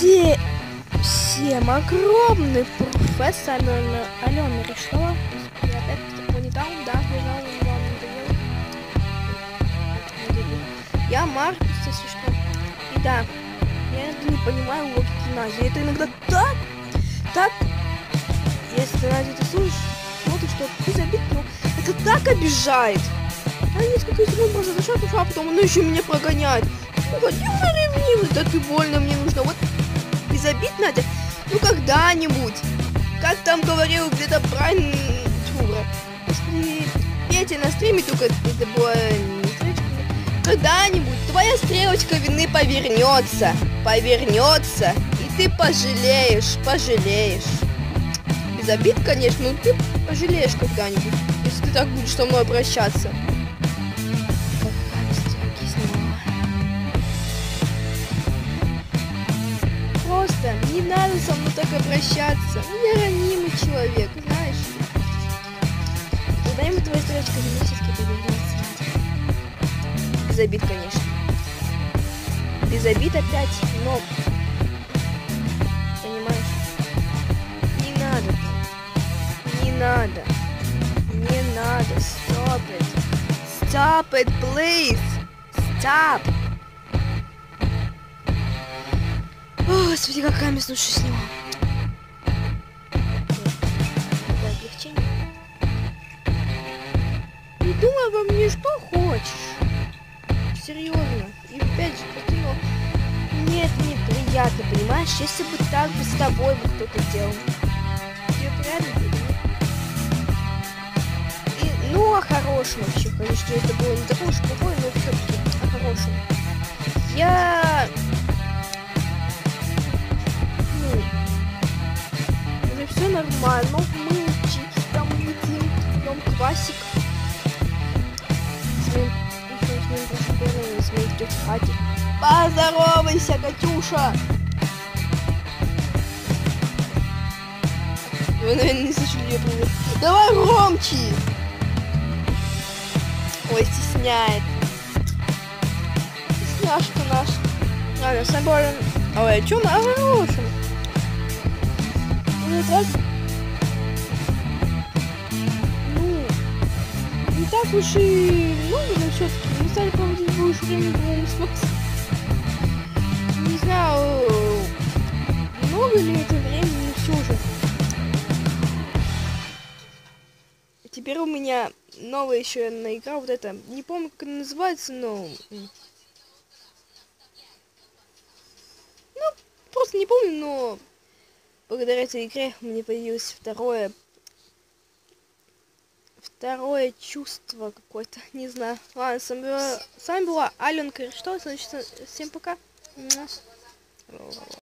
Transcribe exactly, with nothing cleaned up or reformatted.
Все... Всем огромный профессор Алена, Алена решила. Я опять такой не дал, да, лежал, вам надоел. Я Марк, если что. И да, я иногда не понимаю логики Нази. Это иногда так, так, если Нази ты слушаешь, смотришь, что ты забит, но это так обижает. А несколько секунд просто зашел, а потом он еще меня прогоняет. Ну, вот, я ревнивый, да ты больно, мне нужно. Вот, и забить, Надя, ну когда-нибудь. Как там говорил где-то Брайан Тура. Петя на стриме, только это было не стрелочка. Когда-нибудь твоя стрелочка вины повернется. Повернется. И ты пожалеешь, пожалеешь. Без обид, конечно, но ты пожалеешь когда-нибудь, если ты так будешь со мной обращаться. Просто не надо со мной так обращаться. Я ранимый человек, знаешь. Когда ему твоя стрелочка генетически повернется. Без обид, конечно. Без обид опять, но... Понимаешь? Не надо. Не надо. Не надо. Stop it. Stop it, please. Stop. О, смотри, какая мяснуша с него. Какое облегчение. Не думай обо мне, что хочешь. Серьезно. И опять же, повторю, мне это неприятно, понимаешь? Если бы так бы с тобой бы кто-то делал. Тебе приятно было? И, ну, о хорошем вообще, конечно, это было не такое уж плохое, но все-таки о хорошем. Я... Все нормально, мы чипсы там едим, пьем квасик. С моим, с моим братом, с моей тетей Катей. Поздоровайся, Катюша! Вы, наверное, не слышали ее привет. Давай громче! Ой, стесняет. Стесняшка наша. Ладно, с собой... Ой, а чё на хорошем? Ну, так... ну, не так уж и много, но все-таки мы стали проводить больше времени вдвоем с Максом. Не знаю, много ли это времени, но все же. Теперь у меня новая еще одна игра, вот эта, не помню, как она называется, но... Ну, просто не помню, но... Благодаря этой игре мне появилось второе... Второе чувство какое-то, не знаю. Ладно, с вами была, с вами была Аленка. Что, значит, всем пока.